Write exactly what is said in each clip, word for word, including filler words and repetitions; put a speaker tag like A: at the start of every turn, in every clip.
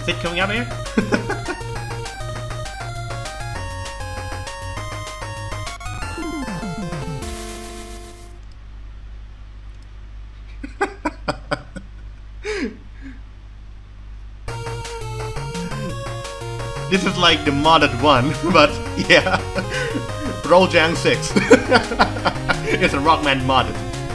A: Sid coming out here? This is like the modded one, but yeah. Rolljang six. It's a Rockman modded.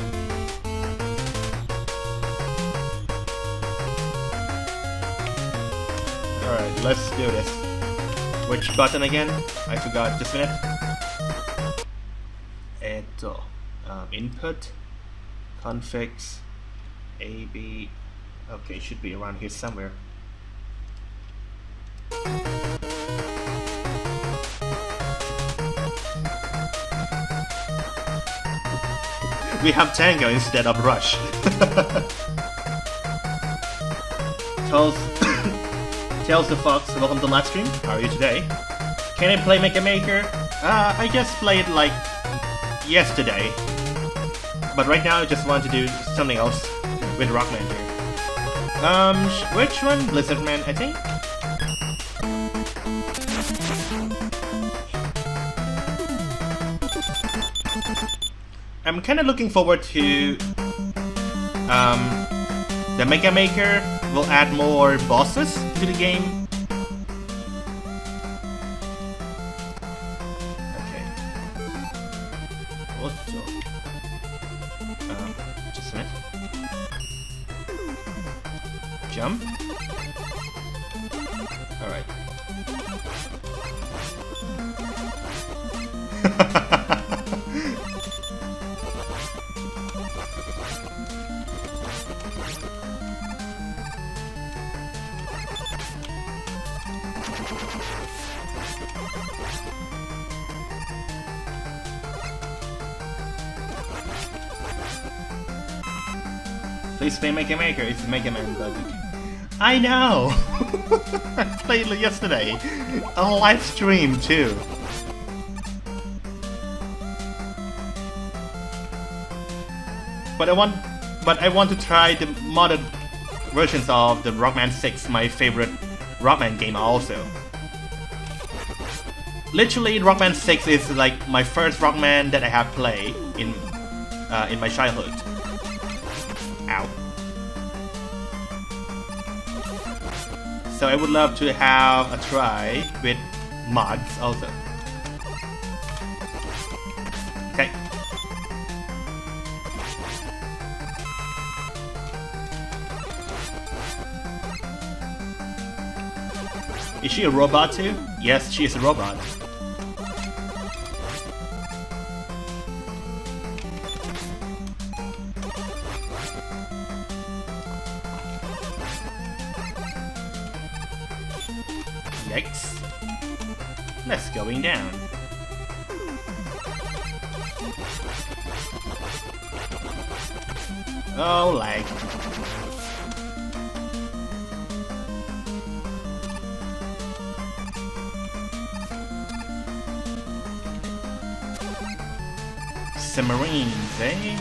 A: Alright, let's do this. Which button again? I forgot, just a minute. Eto. Um, input. Configs. A B. Okay, should be around here somewhere. We have Tango instead of Rush. tells, tells the Fox, welcome to the live stream. How are you today? Can I play Make a Maker? Uh, I just played like yesterday. But right now I just want to do something else with Rockman here. Um, which one? Blizzardman, I think? I'm kind of looking forward to um, the Mega Maker will add more bosses to the game. Okay. What? Um, just a minute. Jump. All right. Please play Make a Maker, it's Mega Man bug. I know! I played it yesterday. A live stream too. But I want but I want to try the modded versions of the Rockman six, my favorite Rockman game also. Literally, Rockman six is like my first Rockman that I have played in uh, in my childhood. Ow. So I would love to have a try with mods also. Okay. Is she a robot too? Yes, she is a robot. Yikes. Let's going down. Oh, lag. Submarines, eh?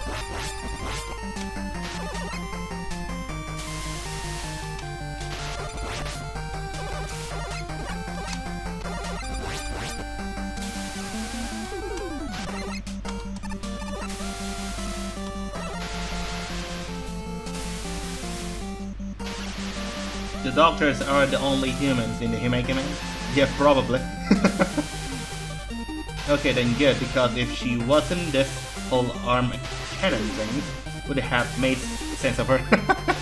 A: The doctors are the only humans in the Mega Man? Yeah, probably. Okay, then good, because if she wasn't, this whole arm cannon thing would have made sense of her.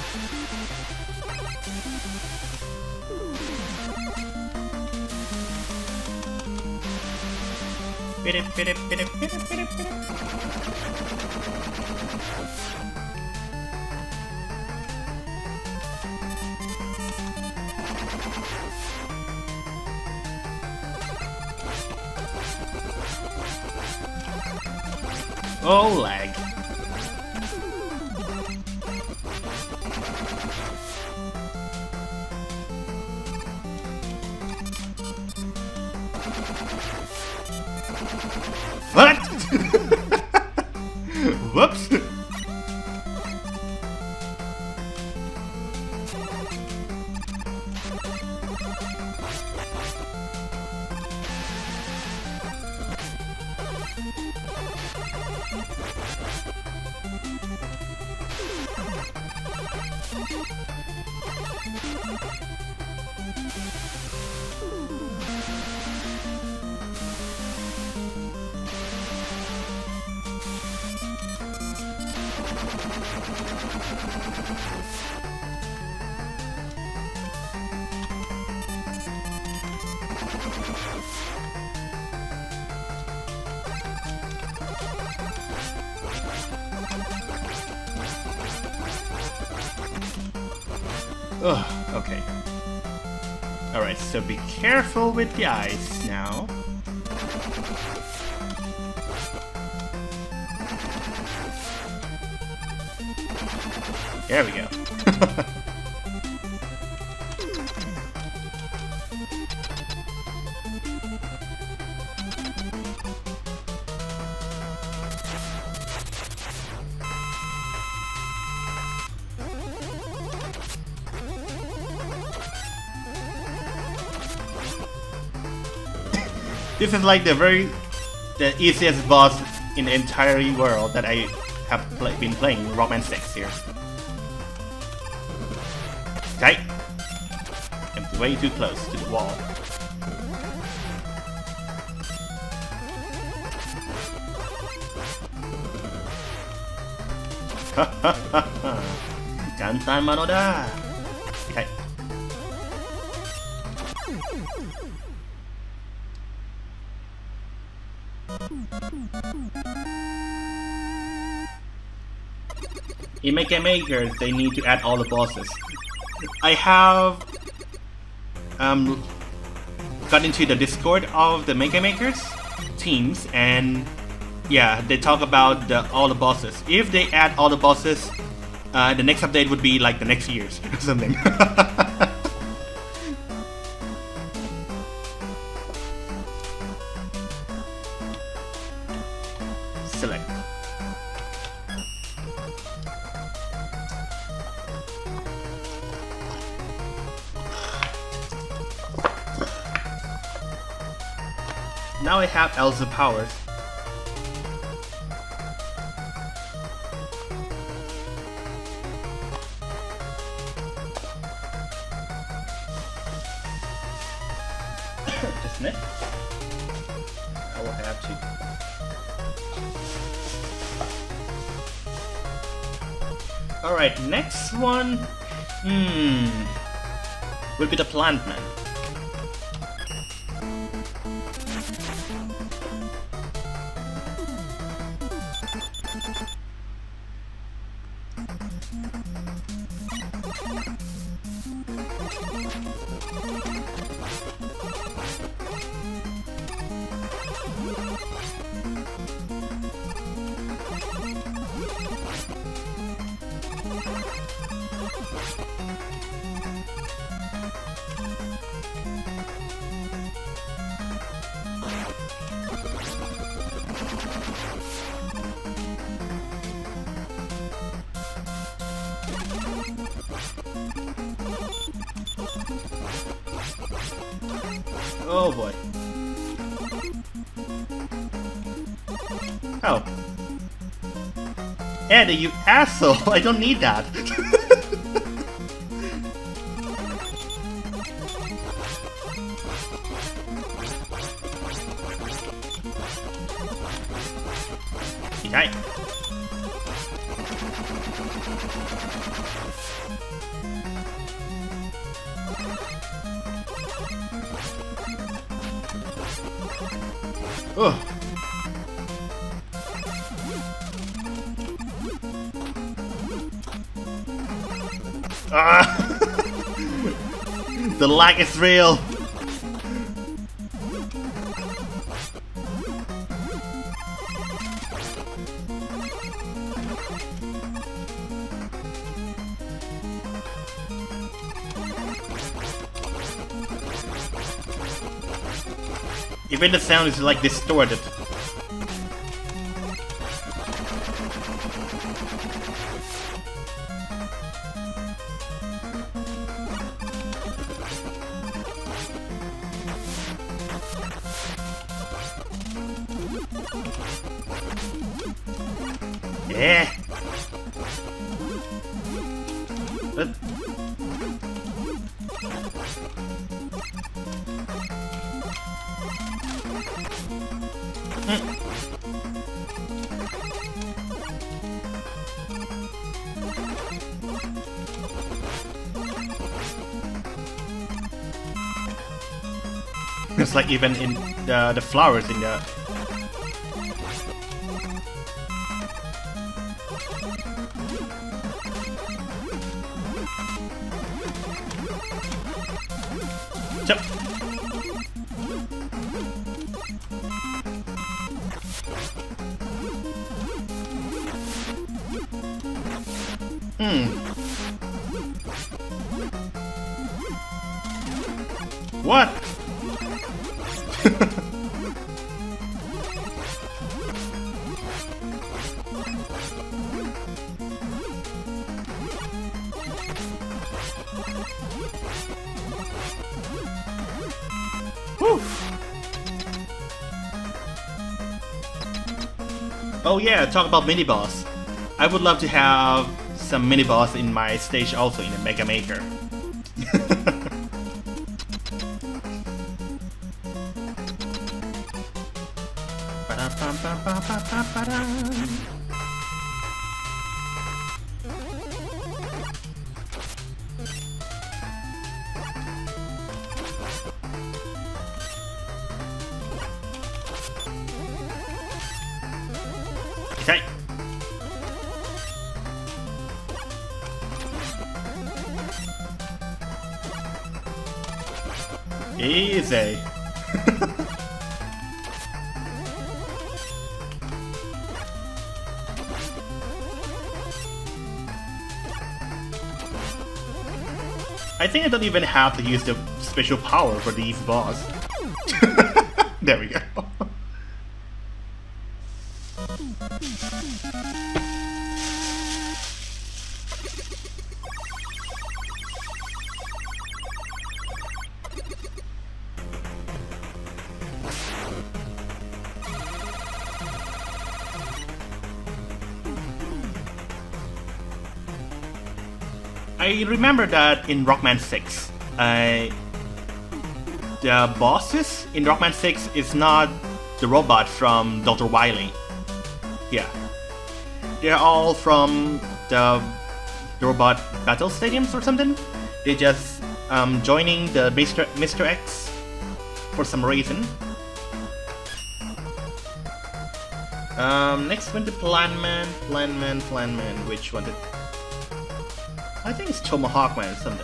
A: Oh, lag. What? Whoops. Ugh, okay. Alright, so be careful with the ice now. There we go. This is like the very the easiest boss in the entire world that I have play, been playing Rockman six here. Okay. I'm way too close to the wall. Jantan Manoda. Okay. In Mecha Maker, they need to add all the bosses. I have um, got into the Discord of the Mecha Makers teams, and yeah, they talk about the, all the bosses. If they add all the bosses, uh, the next update would be like the next year's or something. Select. Now I have Elsa powers. Just a minute. I will have to. Alright, next one. Hmm. Will be the Plant Man. Oh boy. Oh. Eddie, you asshole! I don't need that. Okay. Oh. Ah. The lag is real. Even the sound is like distorted. Yeah. But it's like even in the the flowers in the What? Whew. Oh yeah, talk about mini boss. I would love to have some mini boss in my stage also in the Mega Maker. Okay. Easy. I think I don't even have to use the special power for these boss. There we go. I remember that in Rockman six, uh, the bosses in Rockman six is not the robot from Doctor Wily. Yeah, they're all from the, the robot battle stadiums or something. They just um, joining the Mister Mister X for some reason. Um, next one, the Planman, Planman, Planman. Which one did? I think it's Tomahawk Man or something.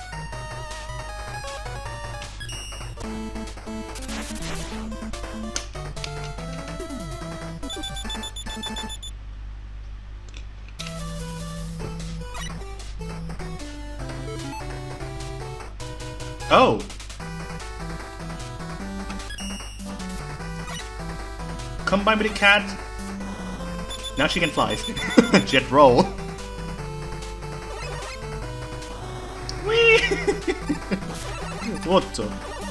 A: Oh! Combined with the cat. Now she can fly. Jet roll. What the?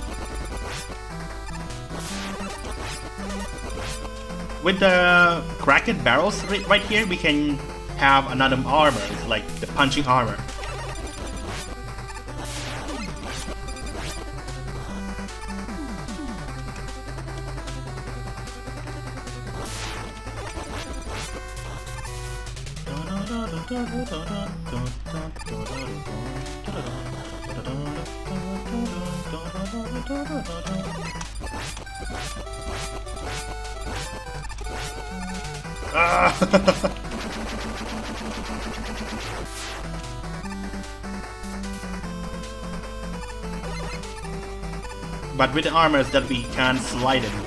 A: With the cracked barrels right here, we can have another armor. It's like the punching armor. Ah. But with the armors that we can slide it.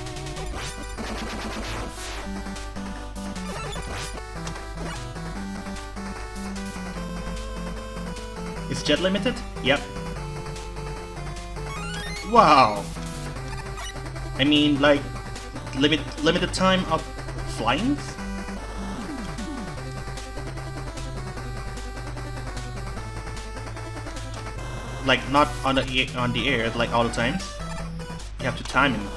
A: Is jet limited? Yep. Wow. I mean, like, limit limited time of flying? Like not on the on the air like all the times. You have to time it.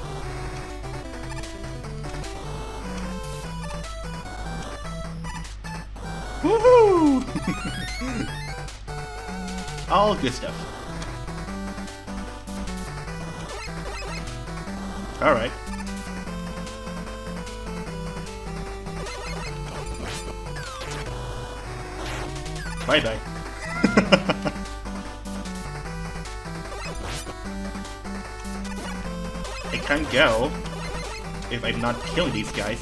A: Woohoo! All good stuff. All right. Bye bye. I can't go if I'm not killing these guys.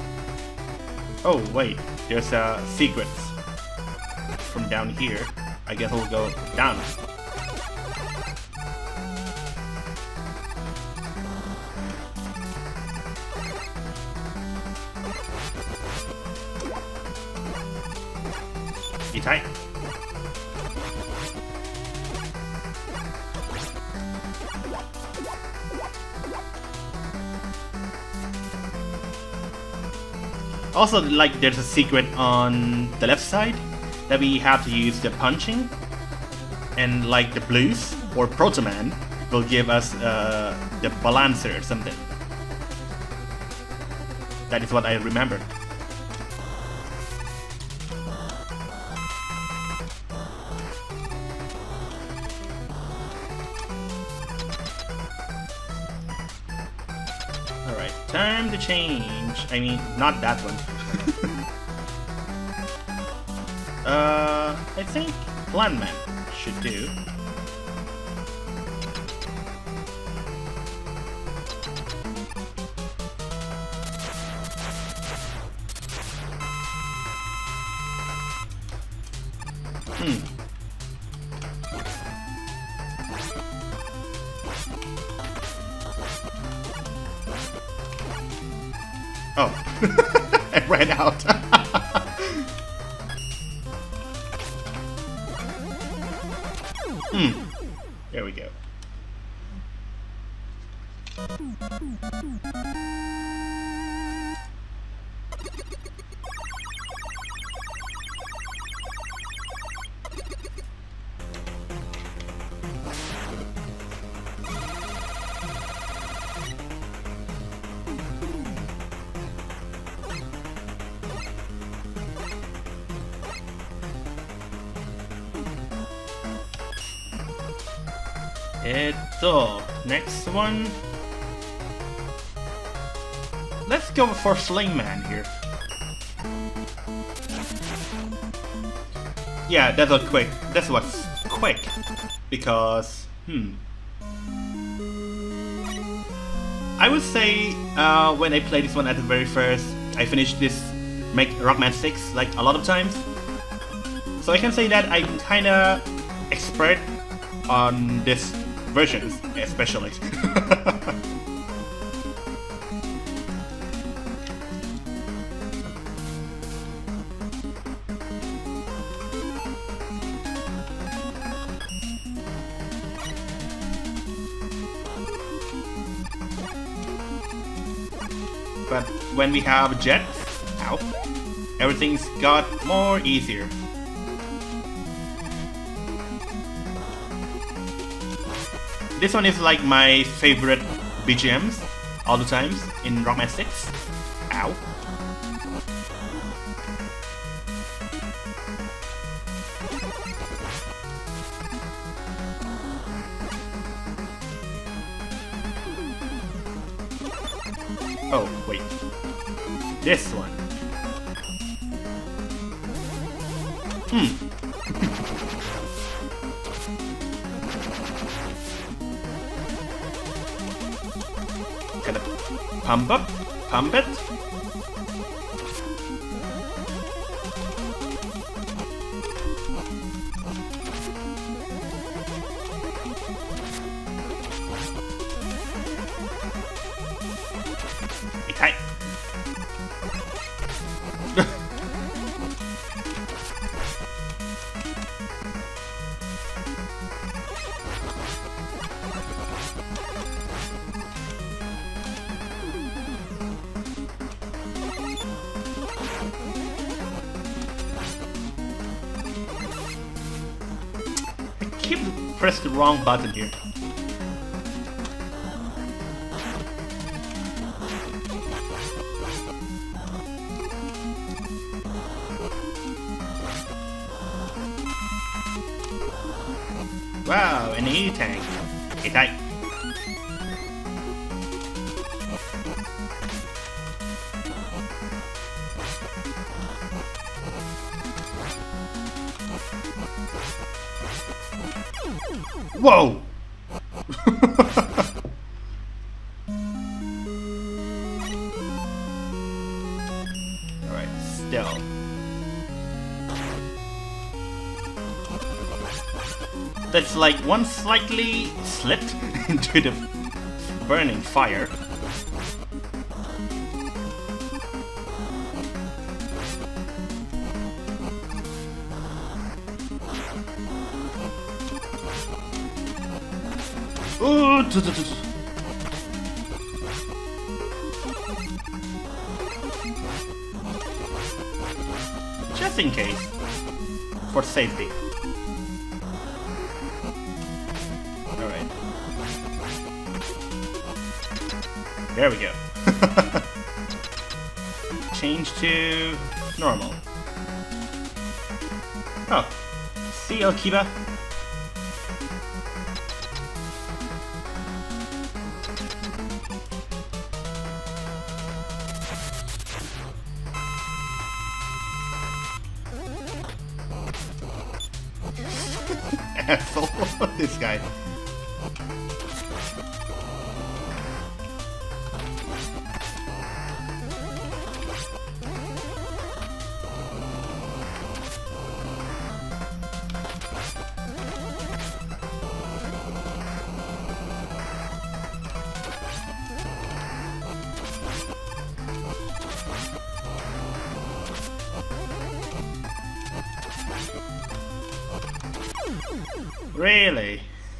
A: Oh wait, there's a secret from down here. I guess we'll go down. You tight? Also, like, there's a secret on the left side that we have to use the punching, and like the blues or Proto Man will give us uh, the balancer or something. That is what I remember. Alright, time to change. I mean, not that one. uh, I think Planman should do. Hmm. Oh, I ran out. Hmm. There we go. So, next one. Let's go for Slingman here. Yeah, that's a quick. That's what's quick. Because, hmm. I would say uh, when I played this one at the very first, I finished this make Rockman six like a lot of times. So I can say that I'm kinda expert on this versions, especially. But when we have Jet out, everything's got more easier. This one is like my favorite B G Ms all the times in Rockman six. Ow. Oh, wait. This one. Hmm. Kind of pump up, pump it. Be tight. Press the wrong button here. Wow, an E-Tank. Get tight. Whoa! Alright, still. That's like one slightly slipped into the burning fire. Ooh, t -t -t -t. Just in case, for safety. Alright. There we go. Change to normal. Oh, see you, Kiba. Asshole, this guy. Really?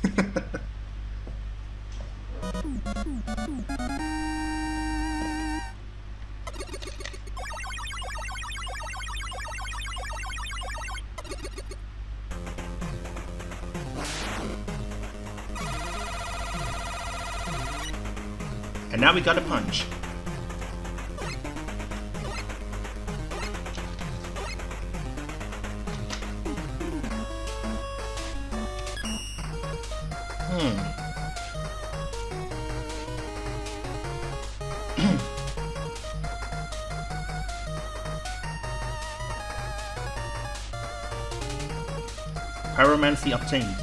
A: And now we got a punch. Hmm. Pyromancy obtained.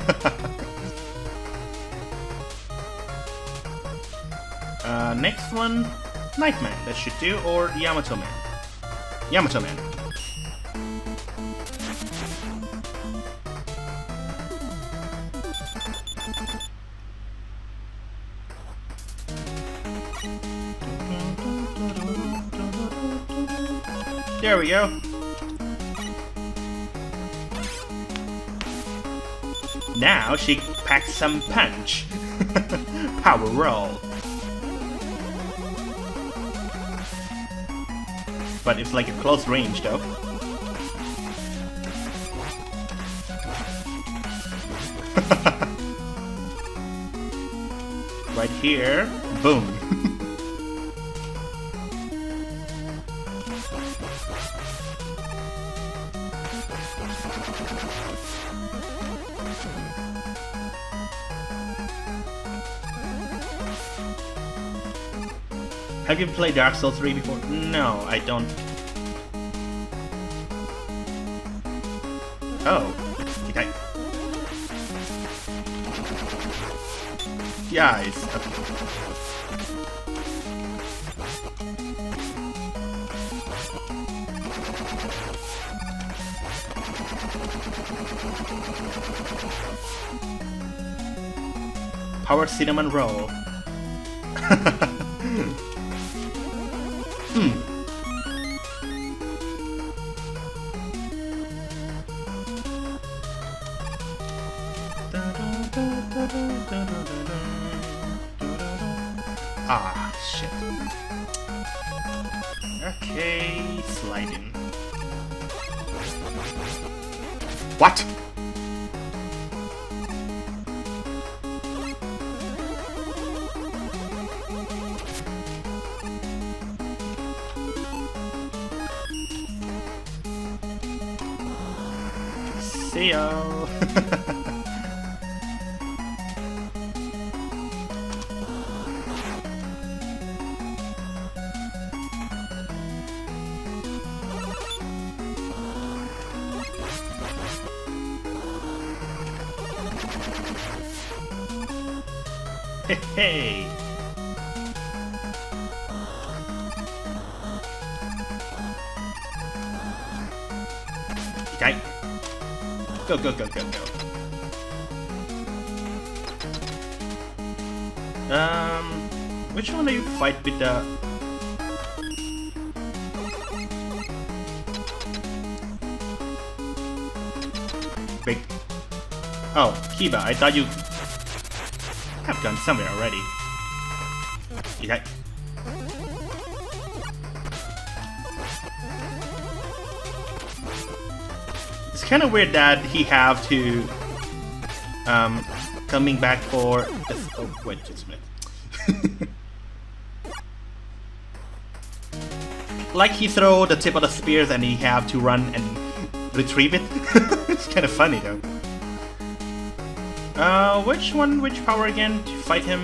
A: uh, next one, Nightman, that should do, or Yamato Man. Yamato Man. There we go. Now she packs some punch. Power roll. But it's like a close range though. Right here. Boom. Have you played Dark Souls three before? No, I don't. Oh. Okay. Guys. Okay. Power cinnamon roll. Hmm. Ah, shit. Okay, sliding. What? See ya. Hey, hey. Okay. Go, go, go, go, go. Um, which one do you fight with the... Big... Oh, Kiba, I thought you have gone somewhere already. Okay. It's kind of weird that he have to um coming back for this. Oh wait, just a minute. Like he throw the tip of the spears and he have to run and retrieve it. It's kind of funny though. Uh, which one? Which power again to fight him?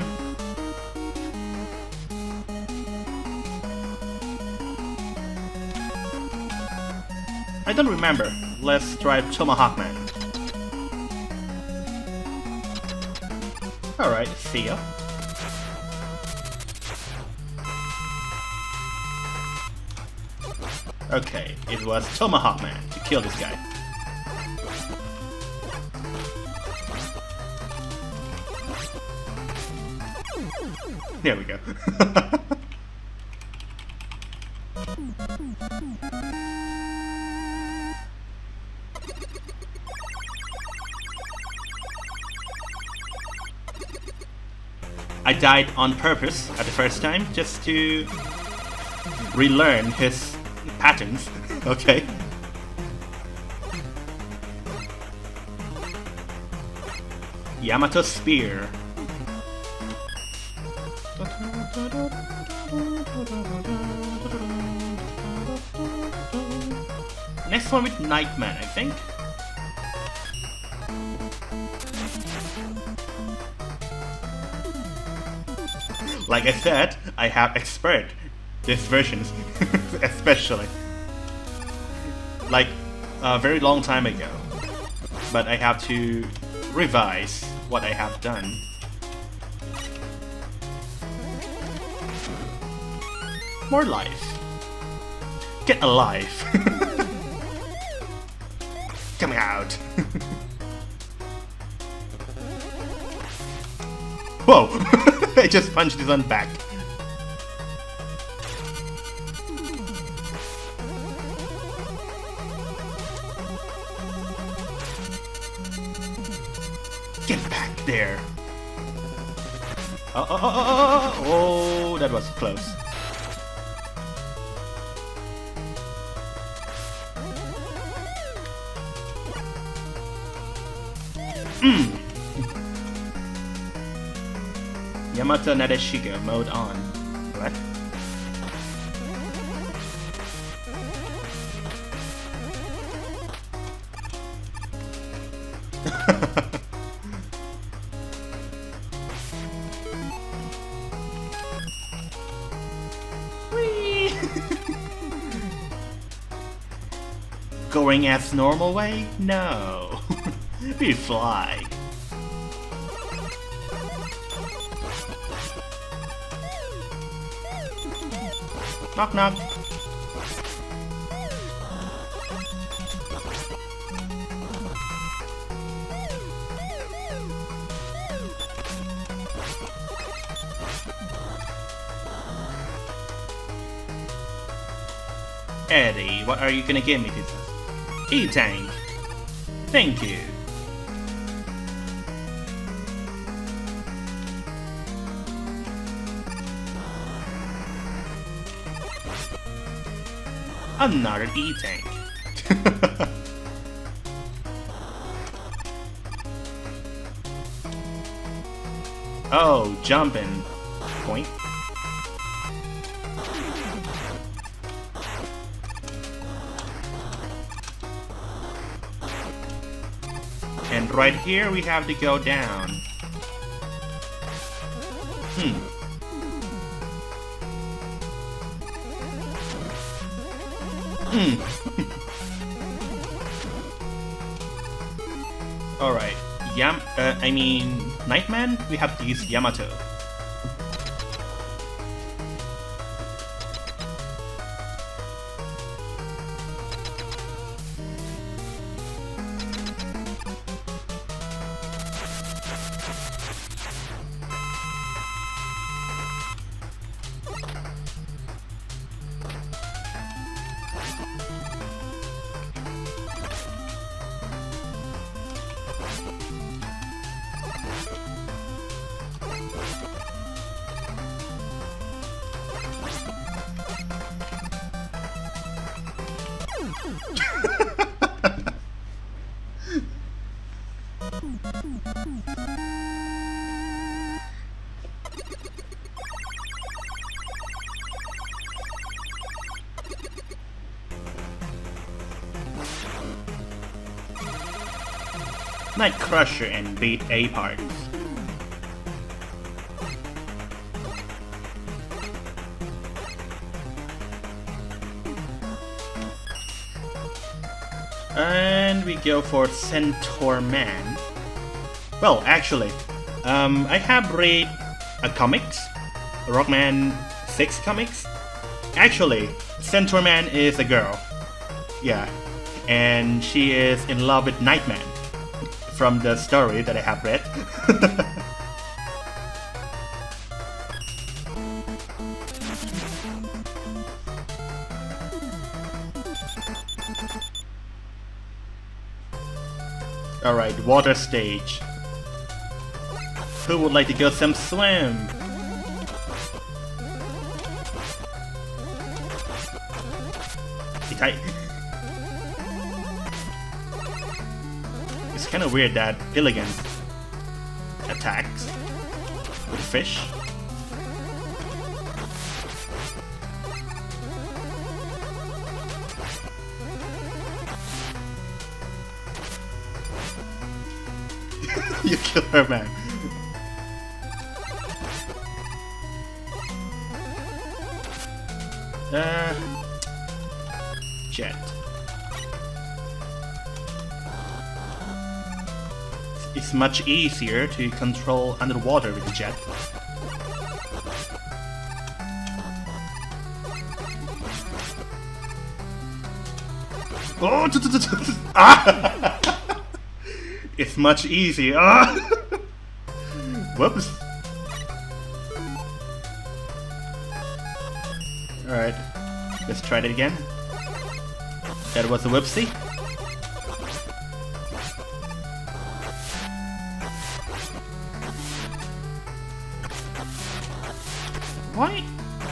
A: I don't remember. Let's try Tomahawk Man. Alright, see ya. Okay, it was Tomahawk Man to kill this guy. There we go. I died on purpose at the first time just to relearn his patterns. Okay. Yamato Spear. Next one with Nightman, I think. Like I said, I have expert this versions, especially. Like a very long time ago. But I have to revise what I have done. More life. Get alive. Coming out. Whoa! I just punched his own back. Get back there. Oh, oh, oh, oh, oh, oh, that was close. Mm. Yamato Nadeshiko mode on. What? Whee! Going as normal way? No. We fly. Knock knock. Eddie, what are you gonna give me this? E-Tank. Thank you. Another E-Tank. Oh, jumping. Point. And right here we have to go down. Hmm. Hmm. Alright. Yam- uh, I mean... Nightman? We have to use Yamato. Night Crusher and beat A parts. And we go for Centaur Man. Well, actually, um, I have read a comics, Rockman six comics. Actually, Centaur Man is a girl. Yeah, and she is in love with Nightman from the story that I have read. Alright, water stage. Who would like to go some swim? Itai. It's kinda weird that Illigan attacks with fish. You kill her, man. Uh, jet. It's much easier to control underwater with the jet. Oh, ah! It's much easier. Ah! Whoops. Alright, let's try that again. That was a whoopsie. Why?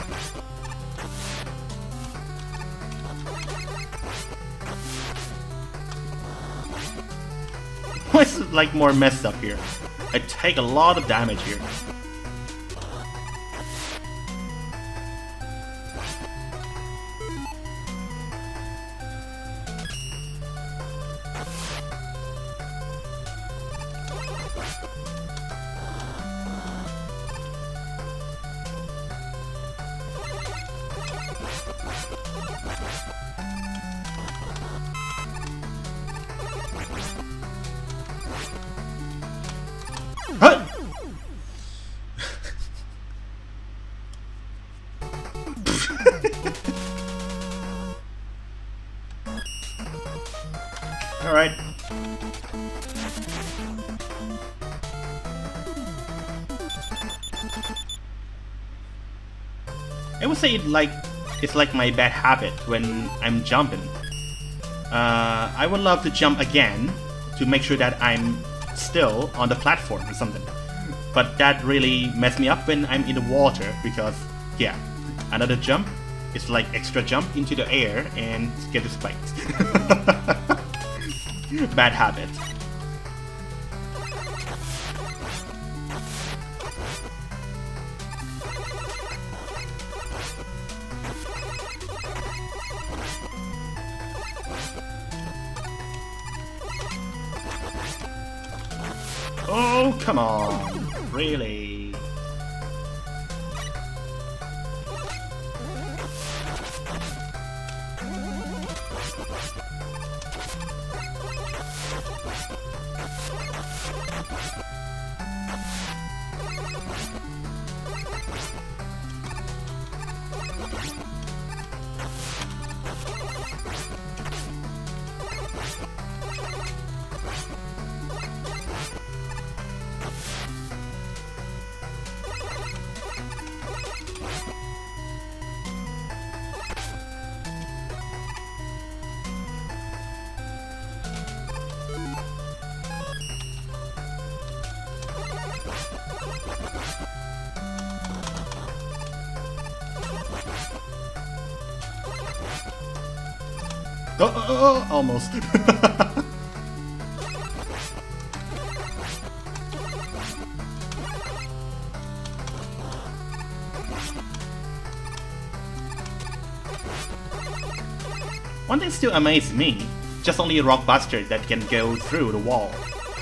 A: Why is it like more messed up here? I take a lot of damage here. Huh? All right. I would say it like it's like my bad habit when I'm jumping. Uh, I would love to jump again to make sure that I'm still on the platform or something. But that really messed me up when I'm in the water because, yeah, another jump is like extra jump into the air and get the spikes. Bad habit. Oh, come on. Really? Oh, oh, oh, almost. One thing still amazes me, just only a Rockbuster that can go through the wall.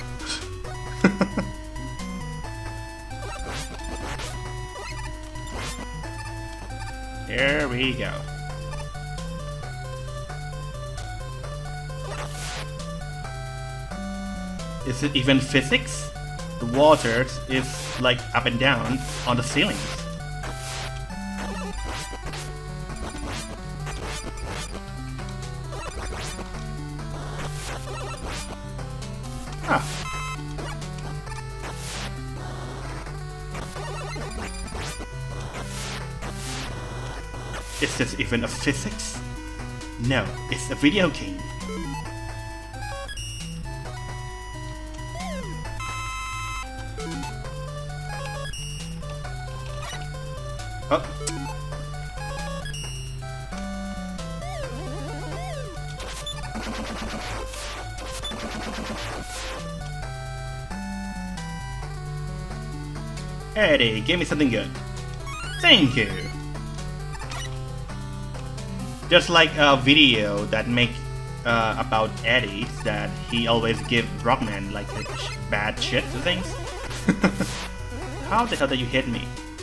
A: Here we go. Is it even physics? The water is like up and down on the ceilings. Ah. Is this even a physics? No, it's a video game. Oh. Eddie, give me something good. Thank you. Just like a video that make uh, about Eddie that he always give Rockman like sh bad shit to things. How the hell did you hit me?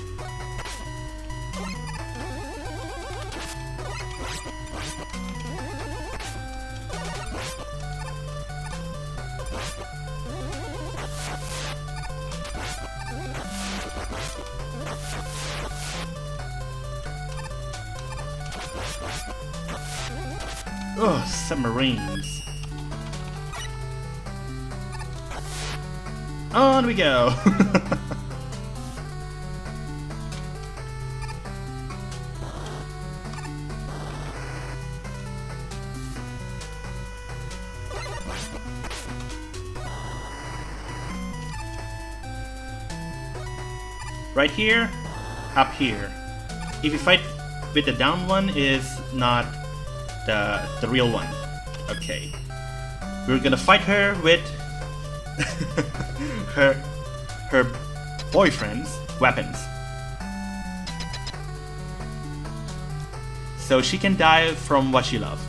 A: Oh, submarines. On we go. Right here, up here. If you fight with the down one, is not the the real one. Okay, we're gonna fight her with her her boyfriend's weapons, so she can die from what she loves.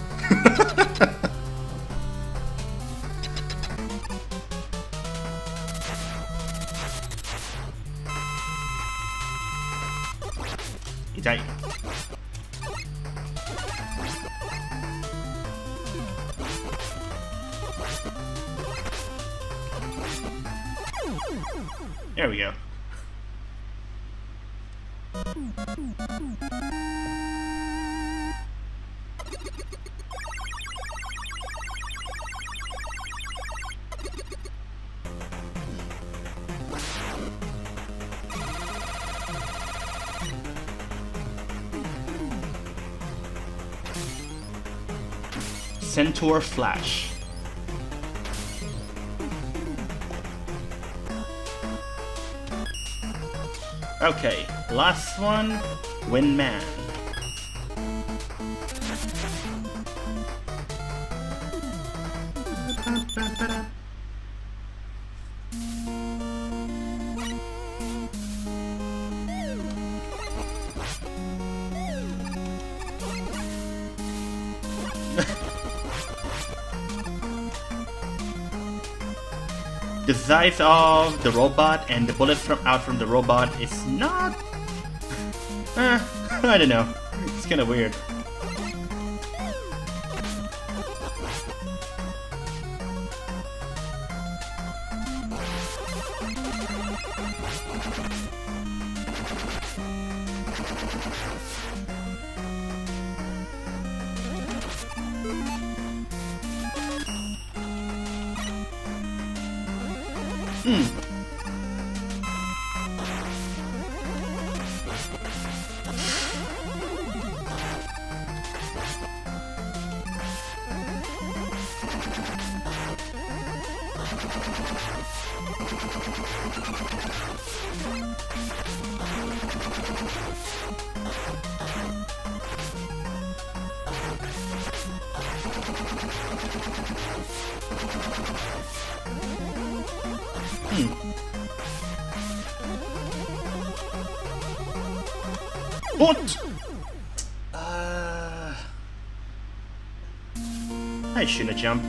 A: Die. There we go. Centaur Flash. Okay, last one, Windman. The size of the robot and the bullets from out from the robot is not... Uh, I don't know. It's kind of weird. Hmm. Hmm. What? Uh, I shouldn't have jumped.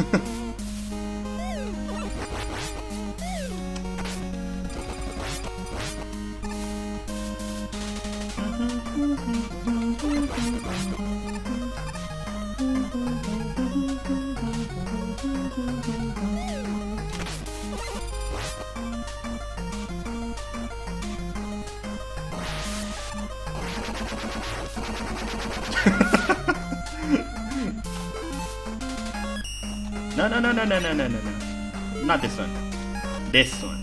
A: No, no, no, no, no, no, no, no, no. Not this one. This one.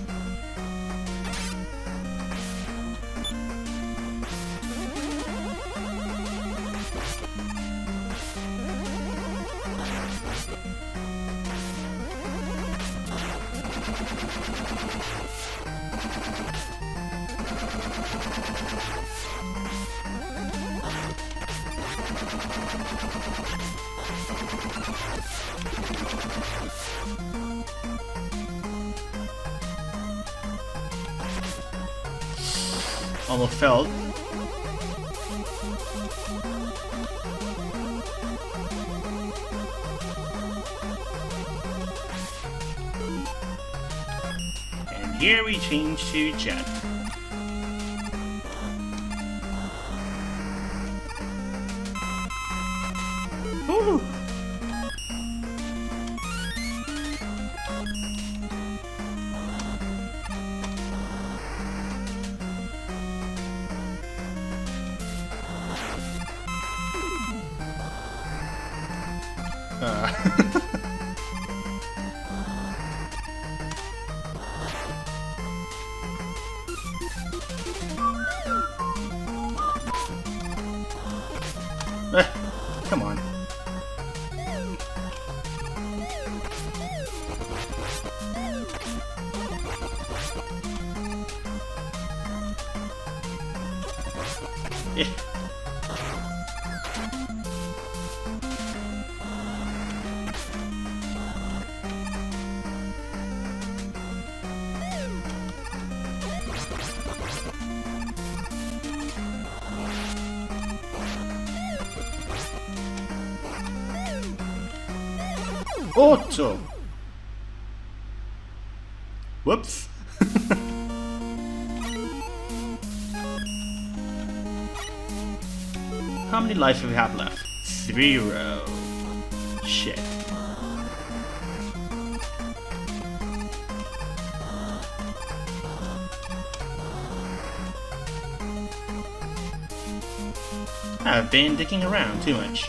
A: Almost fell. And here we change to Jet. Woo! Uh. eh, come on. Eh. Otto! Whoops! How many lives do we have left? Zero. Shit. I've been dicking around too much.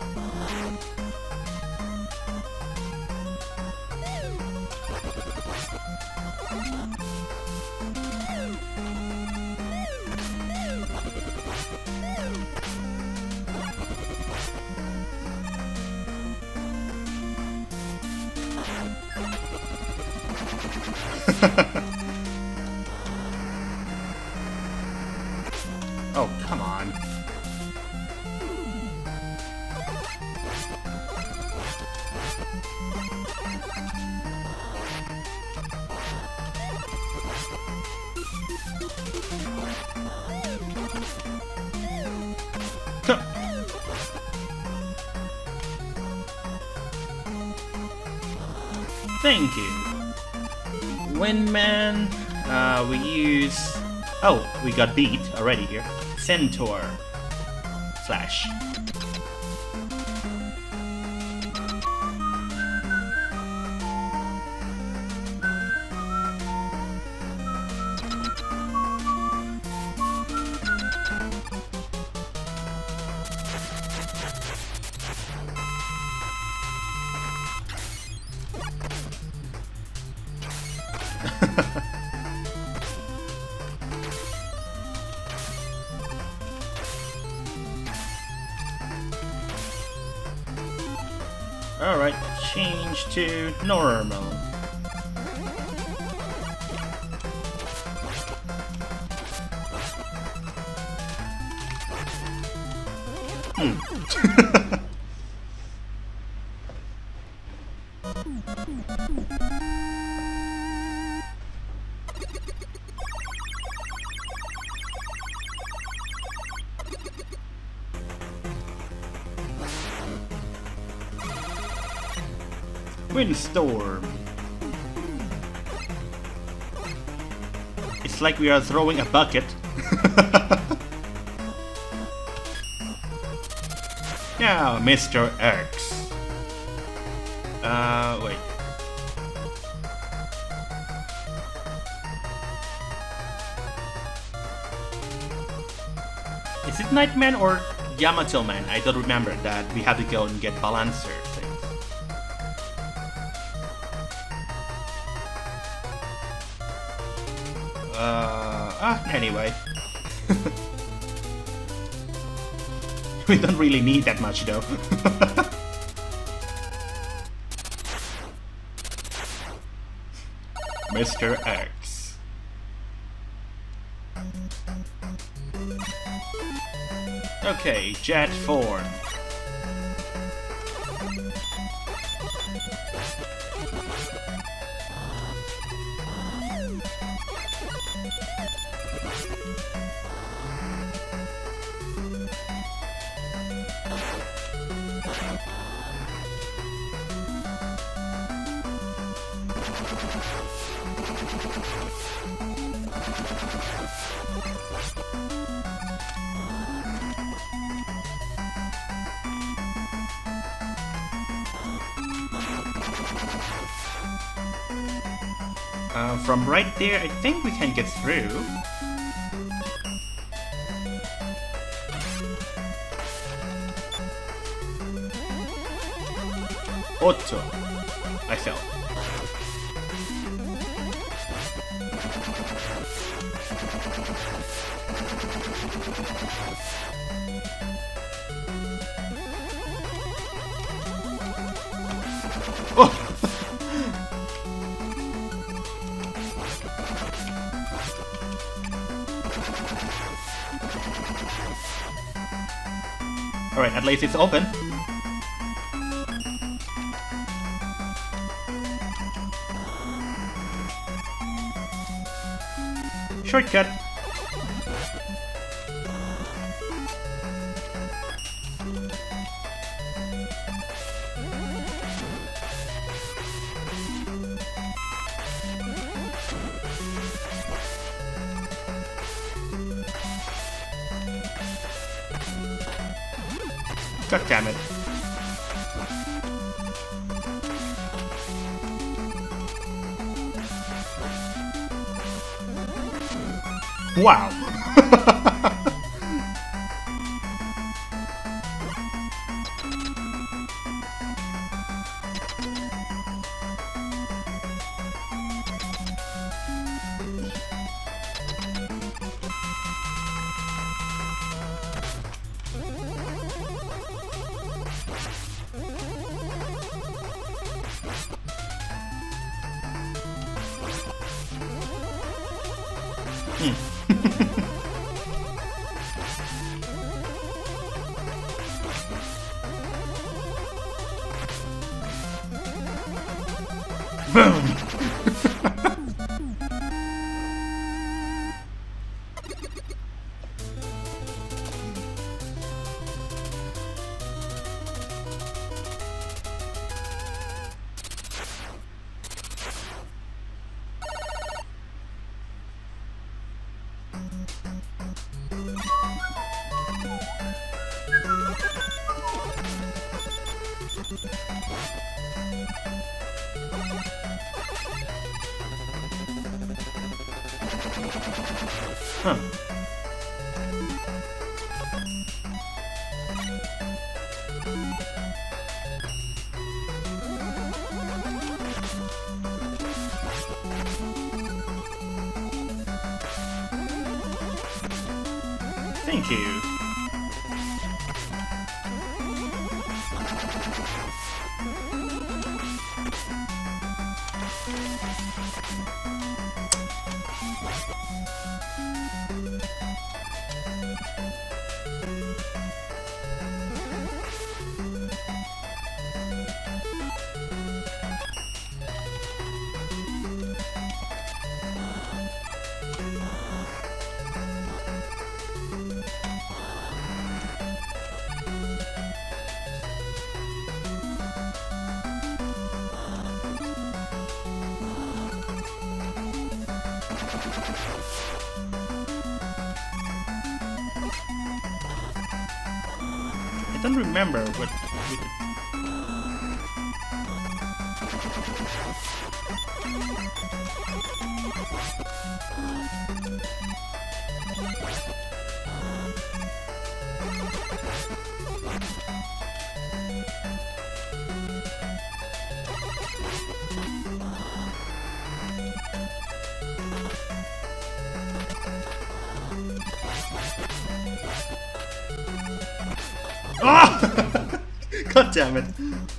A: Oh, come on. Thank you. Windman, uh, we use... Oh, we got beat already here. Centaur. Flash. Alright, change to normal. Hmm. Windstorm. It's like we are throwing a bucket. Now, Mister X. Uh, wait. Is it Nightman or Yamato Man? I don't remember that we had to go and get balancer things. Uh, ah, anyway. We don't really need that much though. Mister X. Okay, jet form. Uh, from right there, I think we can get through. Otto. I fell. Oh! Alright, at least it's open. Shortcut. God damn it. Wow. Boom! Huh. Thank you. I don't remember what with the Oh! God damn it.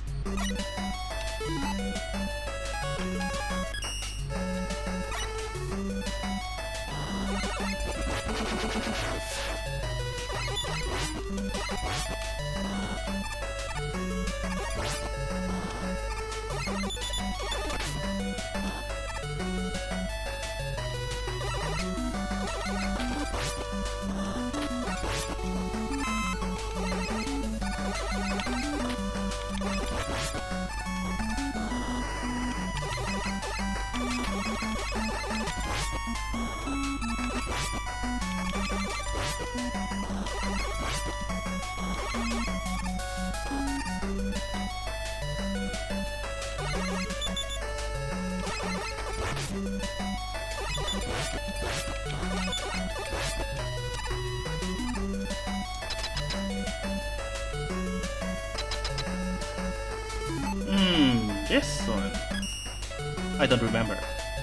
A: Hmm, this one. I don't remember.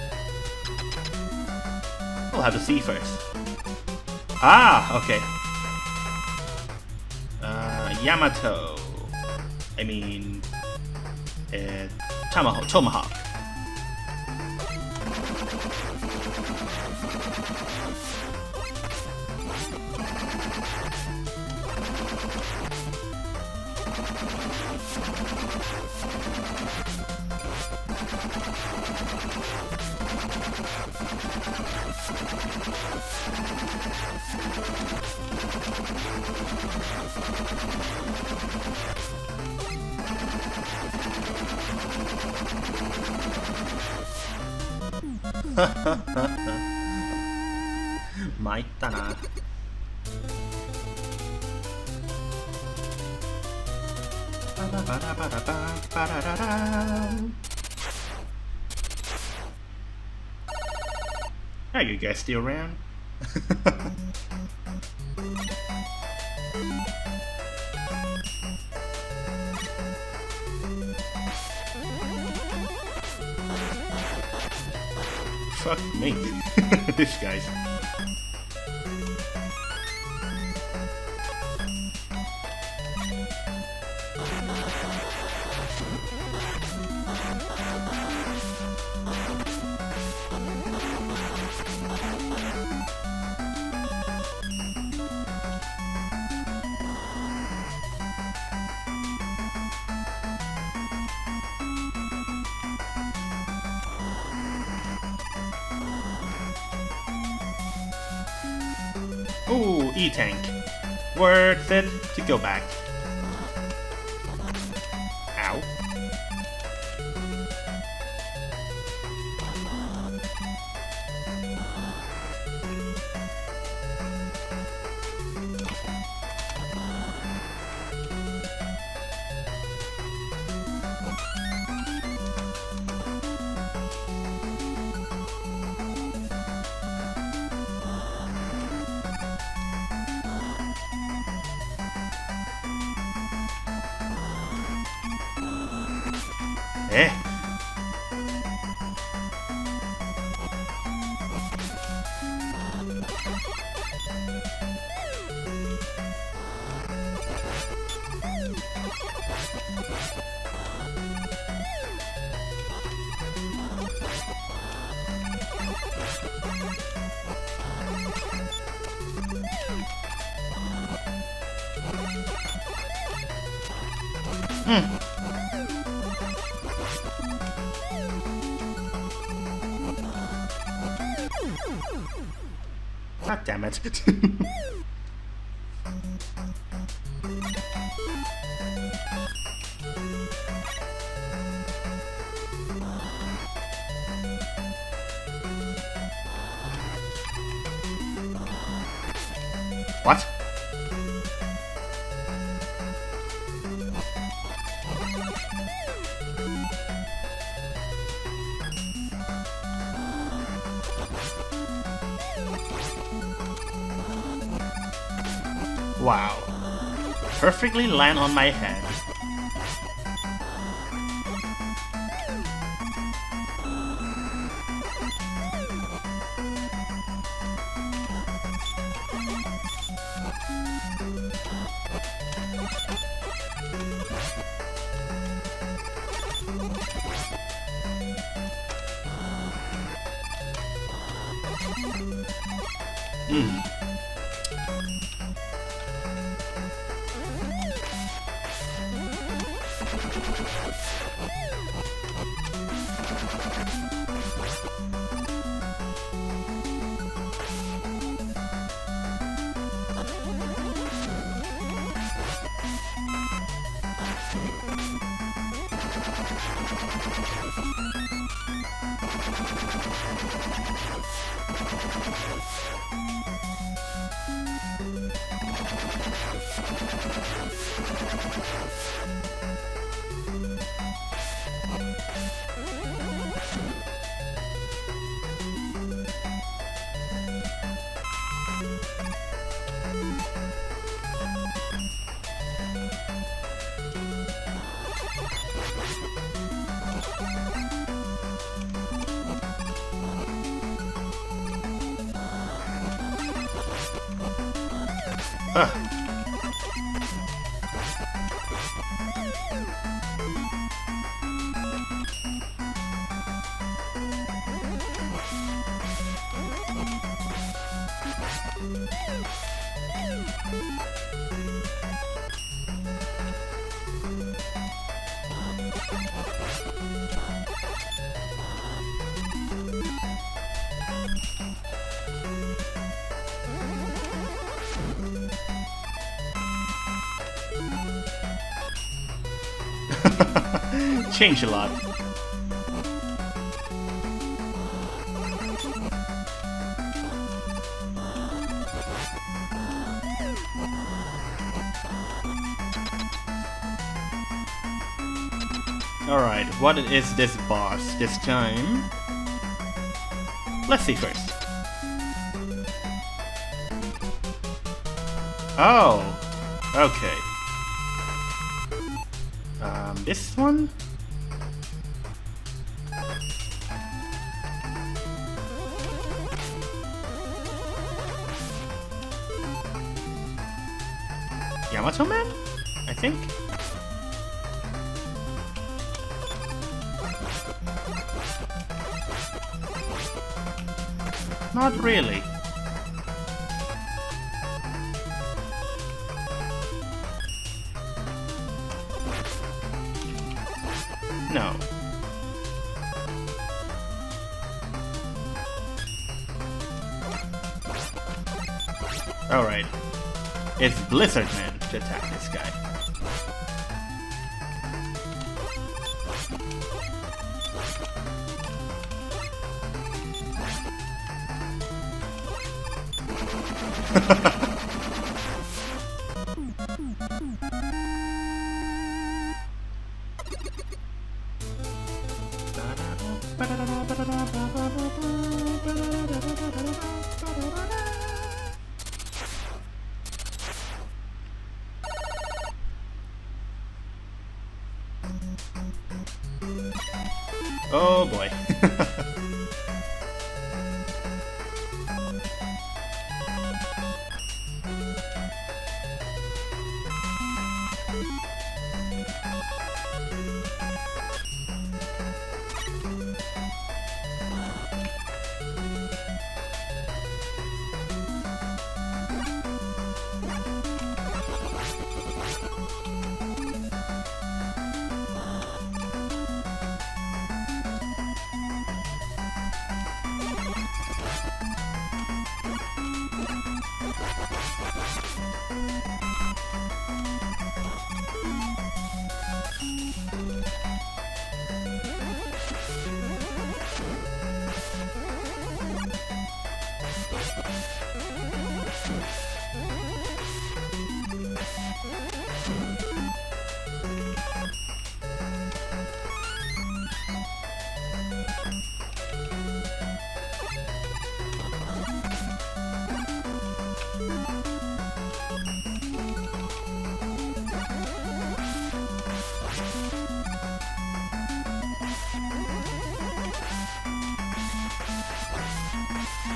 A: I'll have to see first. Ah, okay. Uh, Yamato. I mean, uh, Tomahawk. Tomahawk. Maita na. Are you guys still around? Fuck me. This guy's. Ooh, E-Tank. Worth it to go back. Ow. Eh. Hmm. God damn it. What? Wow. Perfectly land on my head. Hmm. Huh. Change a lot. Alright, what is this boss this time? Let's see first. Oh, okay. Um, this one? Yamato Man? I think? Not really. No. Alright. It's Blizzard Man to attack this guy. Oh boy.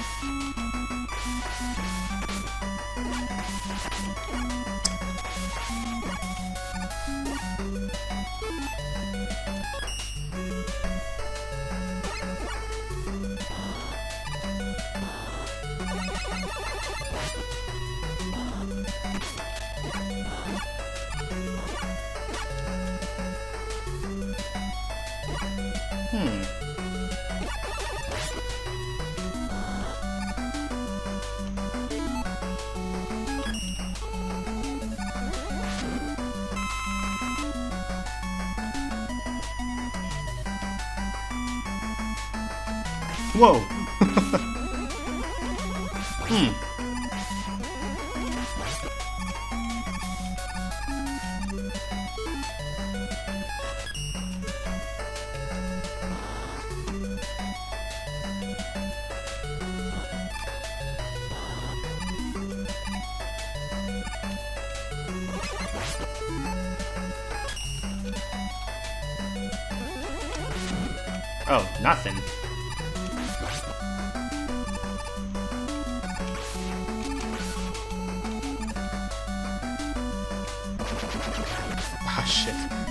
A: Hmm. Whoa. Hmm. Oh, nothing. Ah, shit.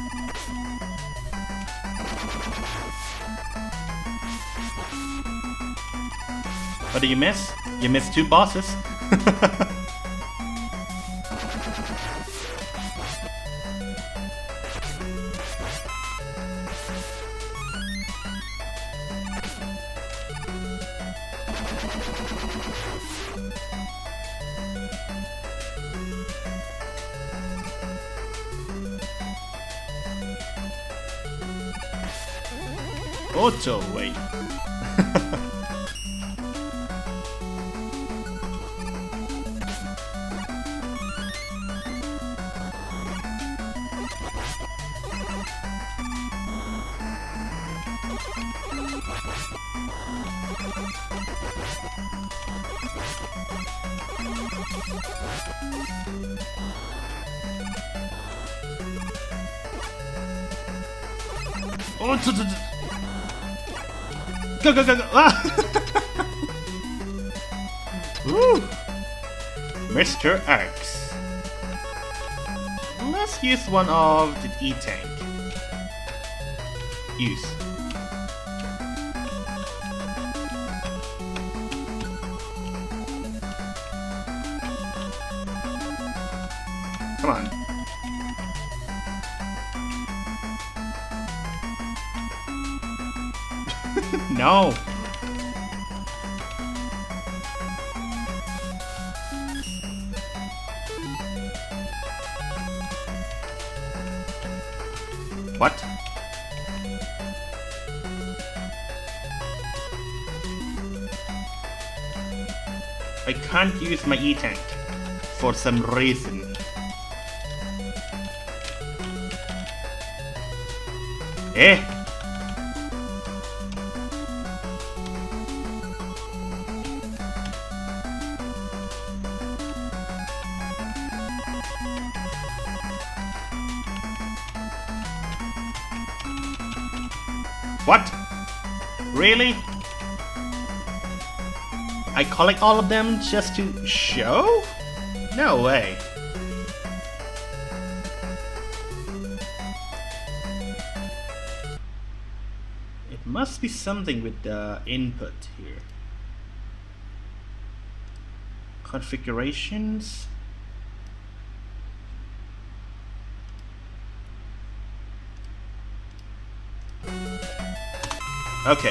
A: What did you miss? You missed two bosses. Auto wait. Oh, go, go, go, go. Ah. Woo. Mister X. Let's use one of the E-Tank. Use. Come on. No. What? I can't use my E-Tank for some reason. Eh? What? Really? I collect all of them just to show? No way. It must be something with the input here. Configurations. Okay.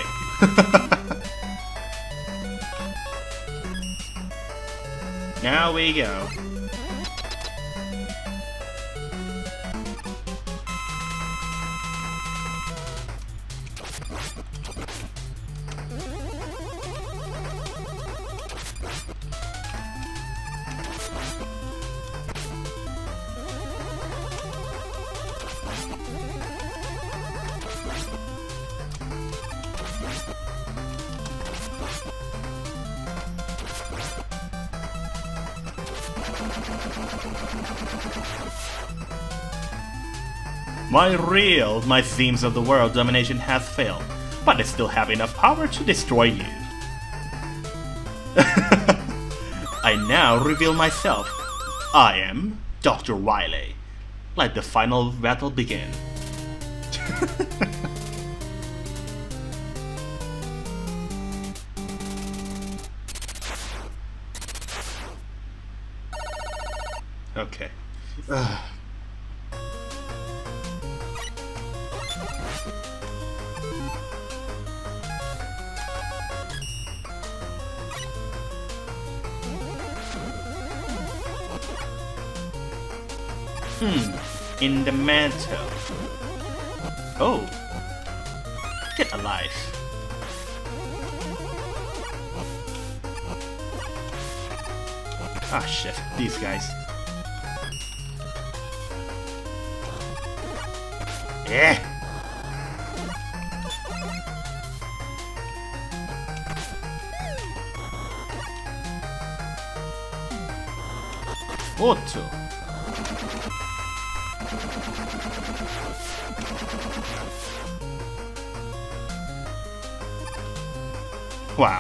A: Now we go. My real, my themes of the world domination has failed, but I still have enough power to destroy you. I now reveal myself. I am Doctor Wily. Let the final battle begin. Okay. Ugh. Hmm. In the mantle. Oh. Get alive. Ah shit, these guys. Yeah. Otto. Wow.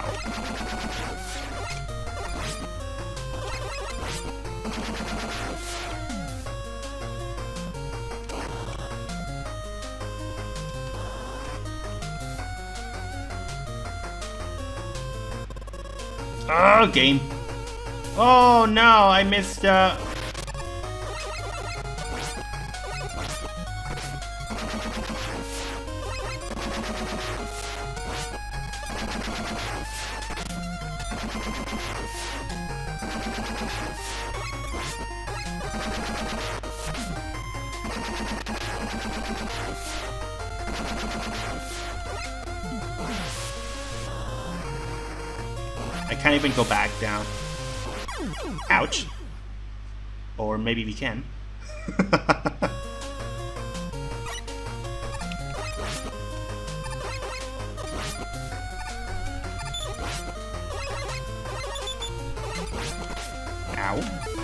A: Oh, game. Oh no, I missed uh I can't even go back down. Ouch. Or maybe we can. Ow.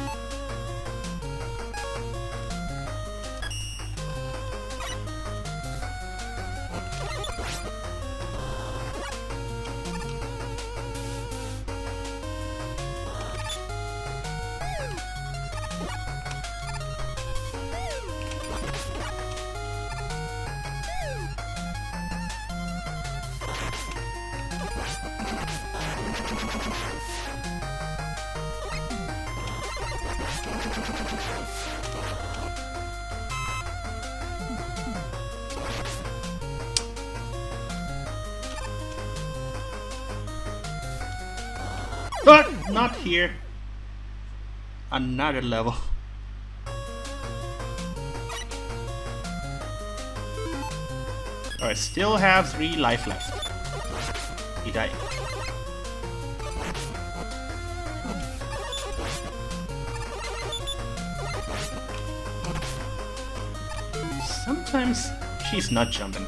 A: But not here. Another level. Alright, still have three life left. He died. Sometimes she's not jumping.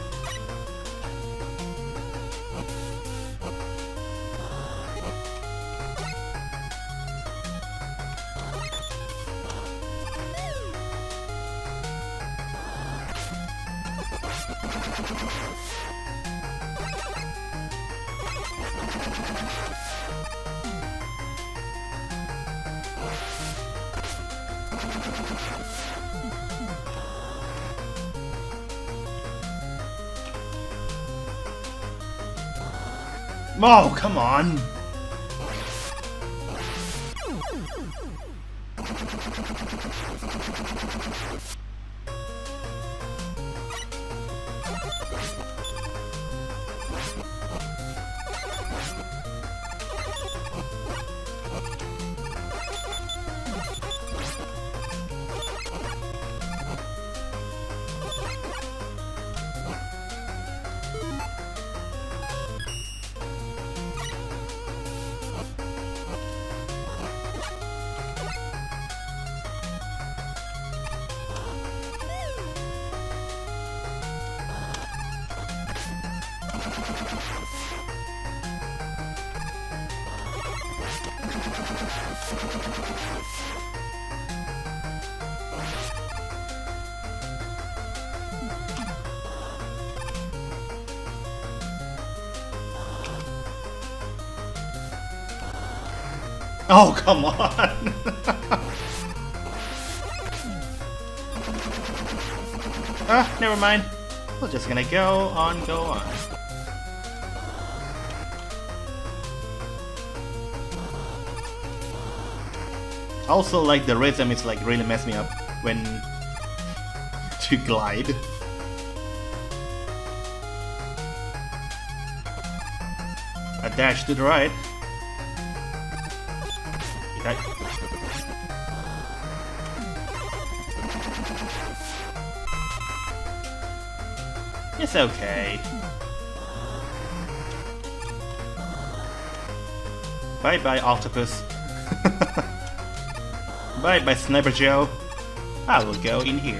A: Oh, come on! Oh, come on! Ah, never mind. We're just gonna go on, go on. Also, like, the rhythm is like really mess me up when to glide. A dash to the right. Did I... It's okay. Bye bye, Octopus. Bye bye, Sniper Joe. I will go in here.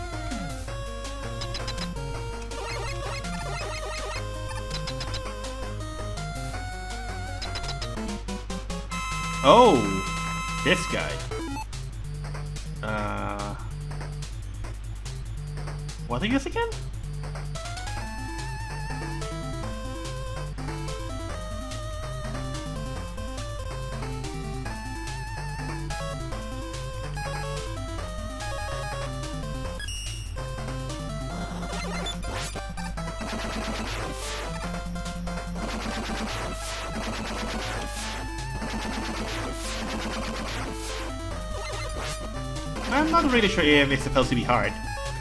A: Oh, this guy. Uh, what are you again? I'm not really sure if it's supposed to be hard.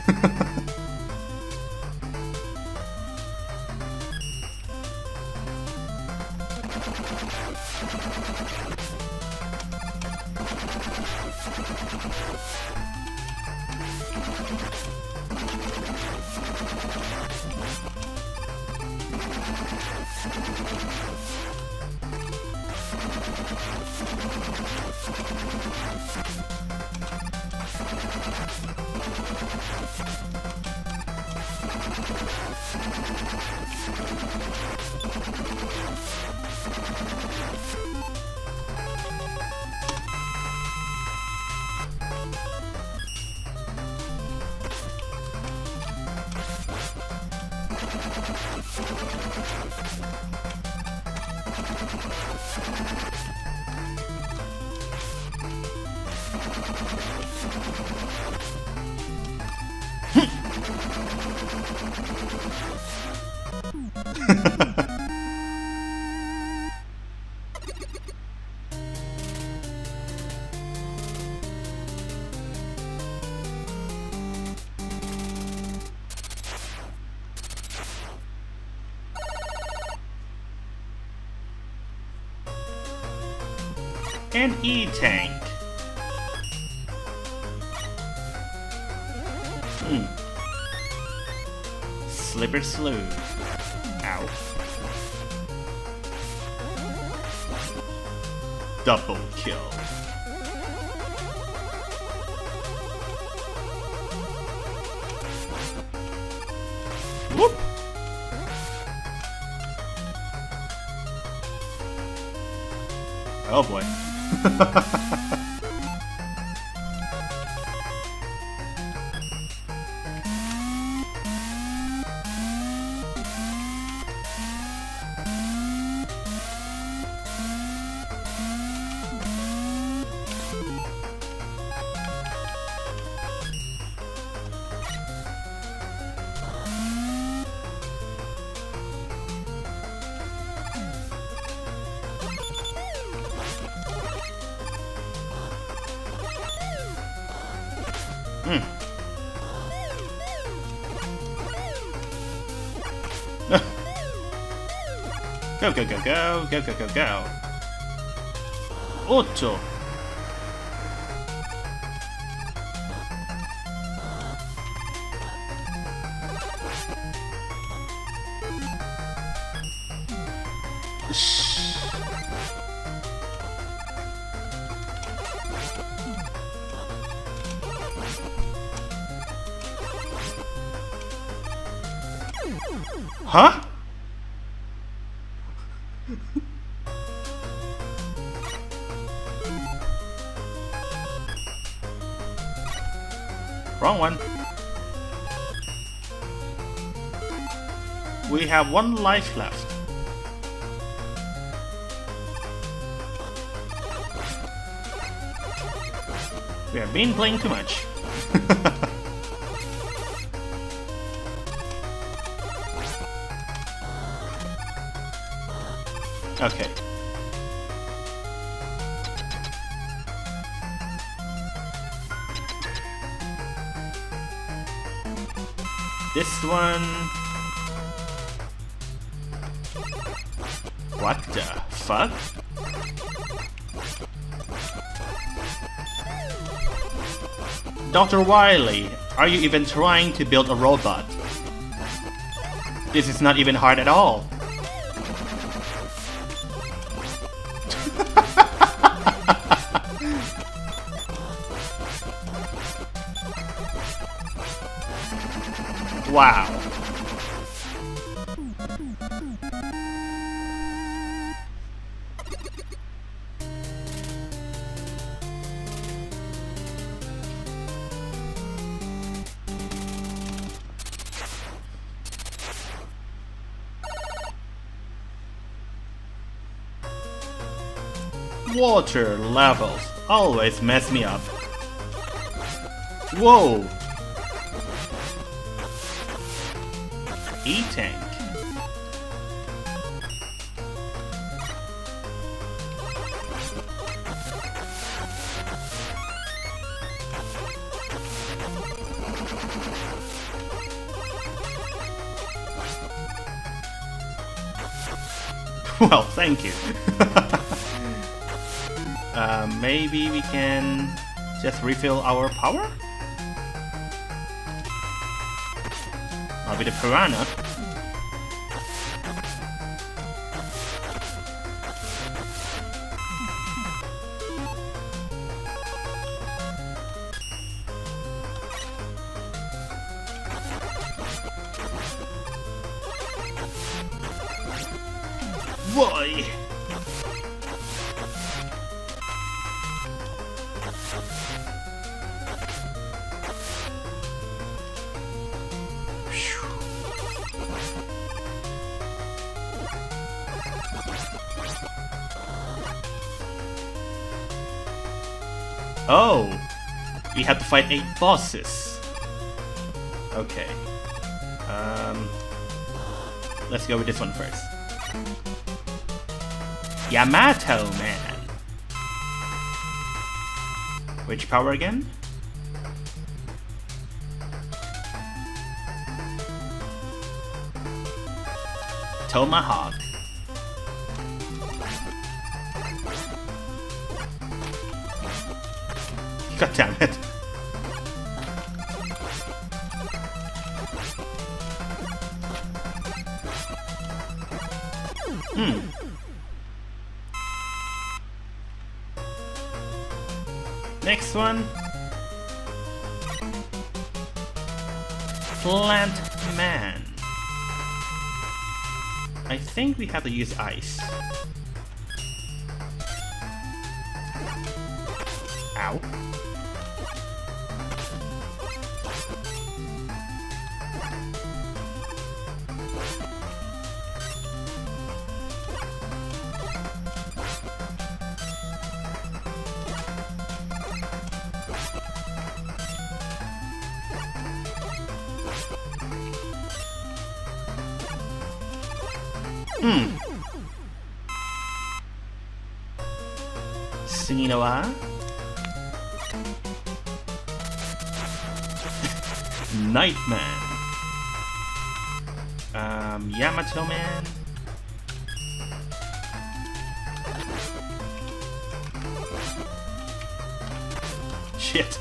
A: An E-Tank. Hmm. Slipper Sleuth. Ow. Double kill. Whoop! Oh boy. Hmm. Go, go, go, go, go, go, go, go. Otto. Shh. Huh? Wrong one. We have one life left. We have been playing too much. Okay. This one... What the fuck? Doctor Wily, are you even trying to build a robot? This is not even hard at all. Wow. Water levels always mess me up. Whoa! E-tank. Well, thank you. uh, maybe we can just refill our power? I'll be the piranha. Boy. Oh, we have to fight eight bosses. Okay. Um, let's go with this one first. Yamato Man. Which power again? Tomahawk. God damn it. Hmm. Next one. Plant Man. I think we have to use ice. Ow. Hmm. Singinoa. Nightman. Um, Yamato Man. Shit.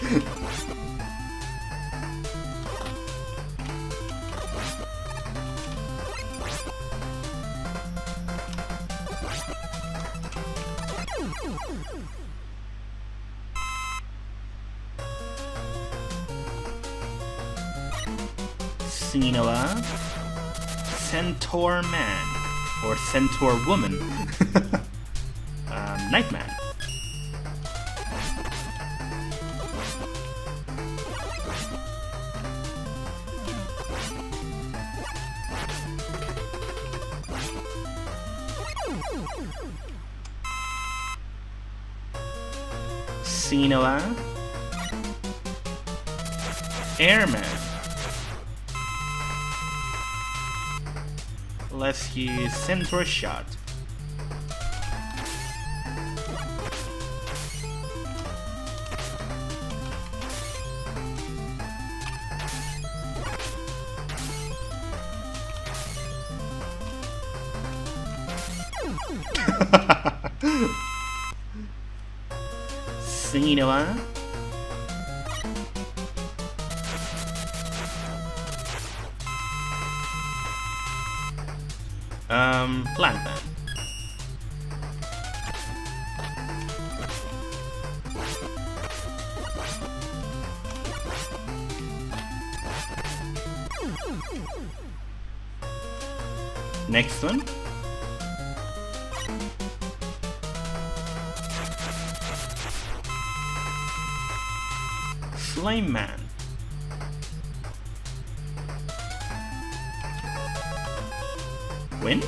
A: Singinoa, Centaur Man, or Centaur Woman, um, Nightman. Singinoa, Airman. Let's use Centaur Shot. Sininoa. Um, Plant Man. Next one. Flame Man. Wind?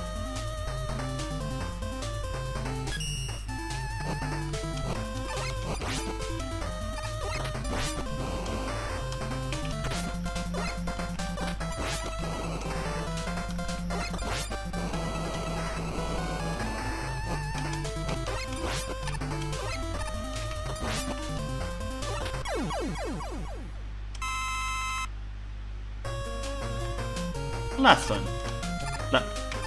A: Last one. La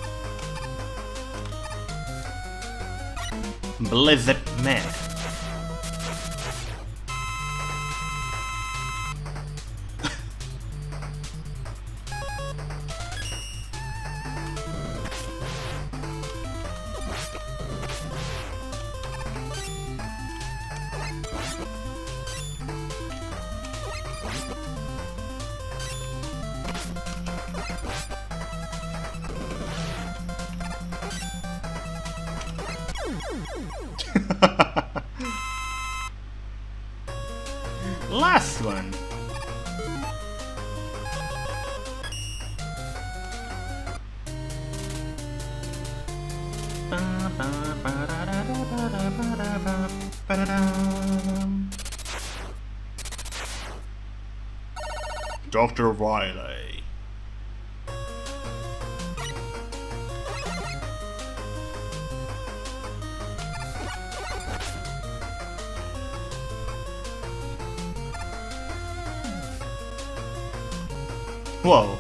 A: Blizzard Man. Last one. Doctor Wily. Whoa.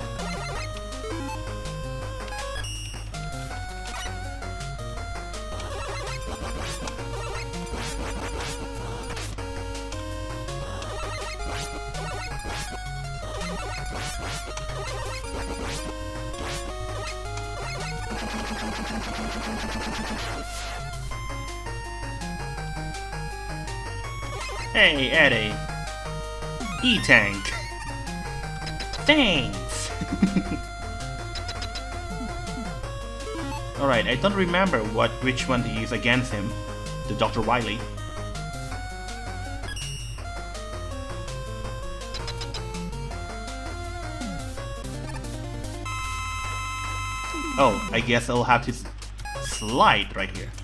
A: Hey, Eddie. E-Tank. Thanks! Alright, I don't remember what which one to use against him. The Doctor Wily. Oh, I guess I'll have to s slide right here.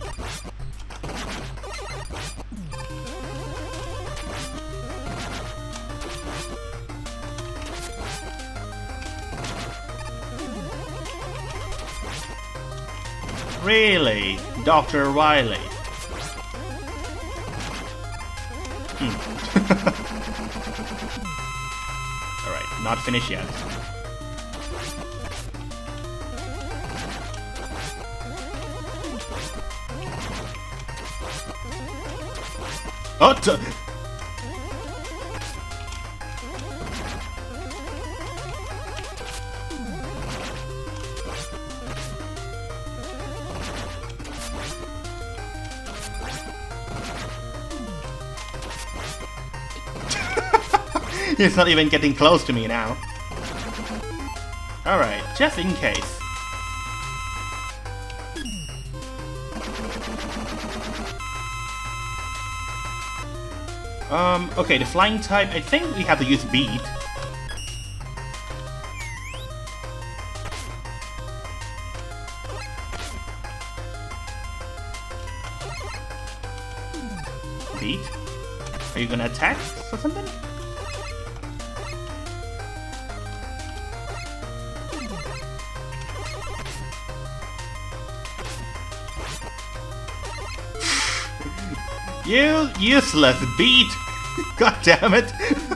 A: Really? Doctor Wily? Hmm. Alright, not finished yet. Oh, t He's not even getting close to me now. Alright, just in case. Um, okay, the flying type, I think we have to use Beat. Beat? Are you gonna attack or something? You useless beat! God damn it!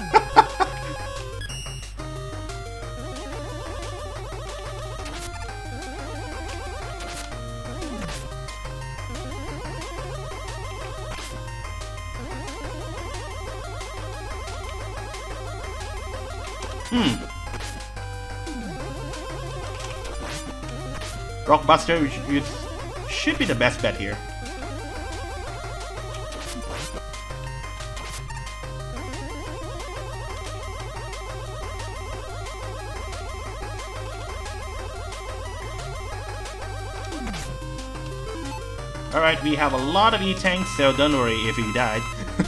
A: Hmm. Rockbuster should be the best bet here. Alright, we have a lot of E-tanks, so don't worry if he died.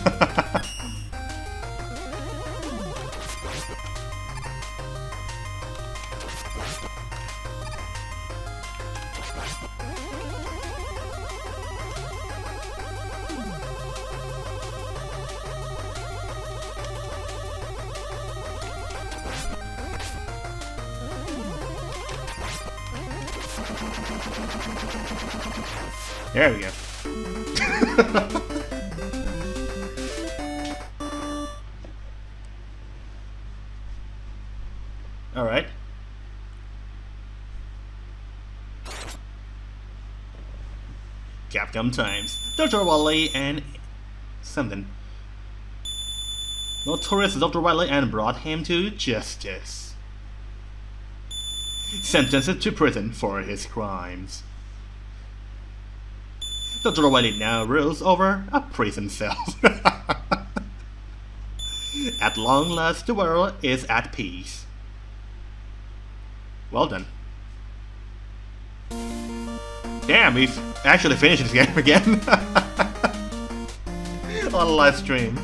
A: There we go. All right. Capcom times. Doctor Wily and something. Notorious Doctor Wily and brought him to justice. Sentenced to prison for his crimes. Doctor Wily now rules over a prison cell. At long last, the world is at peace. Well done. Damn, we've actually finished this game again. On a live stream.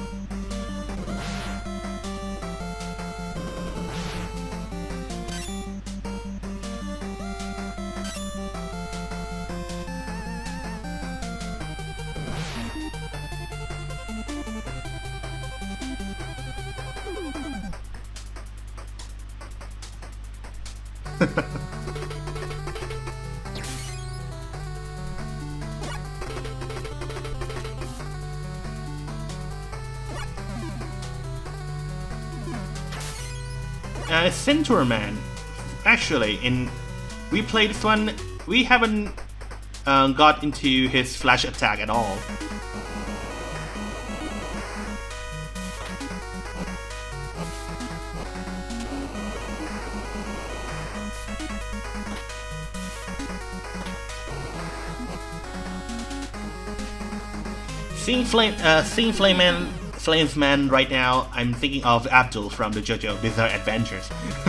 A: Uh, Centaur Man. Actually, in we played this one, we haven't uh, got into his flash attack at all. Seeing Flame, uh, seeing Flame Man. Flamesman right now, I'm thinking of Abdul from the JoJo Bizarre Adventures.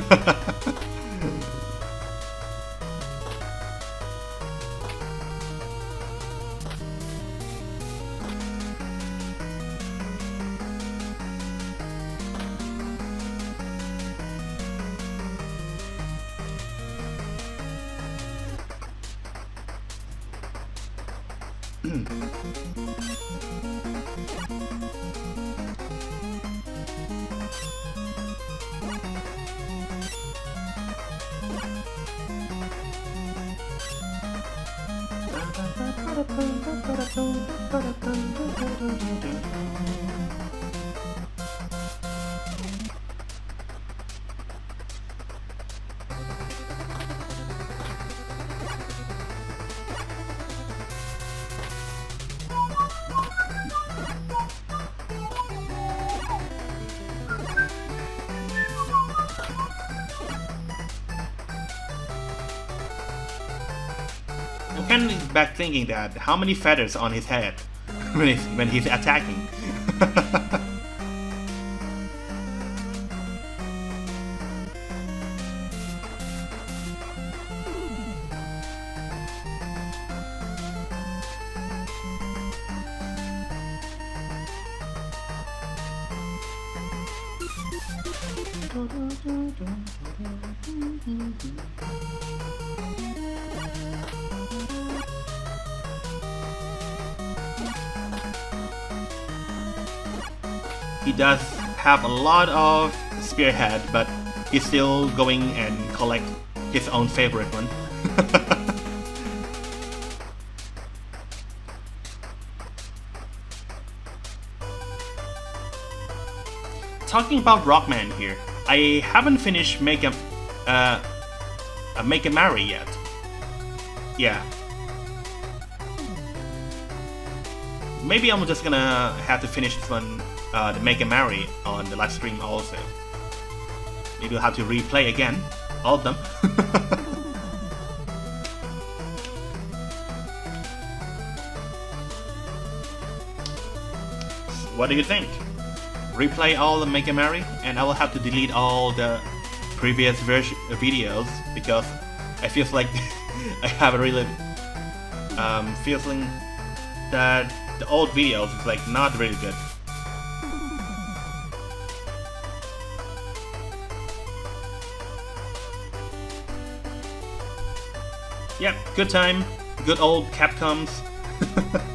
A: I'm kind of back thinking that how many feathers on his head when he's, when he's attacking. He does have a lot of spearhead, but he's still going and collect his own favorite one. talking about Rockman here, I haven't finished Make a, uh, a Make a Mary yet. Yeah. Maybe I'm just gonna have to finish this one, uh, the Make a Mary on the live stream also. Maybe I'll have to replay again, all of them. What do you think? Replay all the Make a Mary, and I will have to delete all the previous version videos because I feel like I have a really um, feeling that the old videos is like not really good. Yep, good time, good old Capcoms.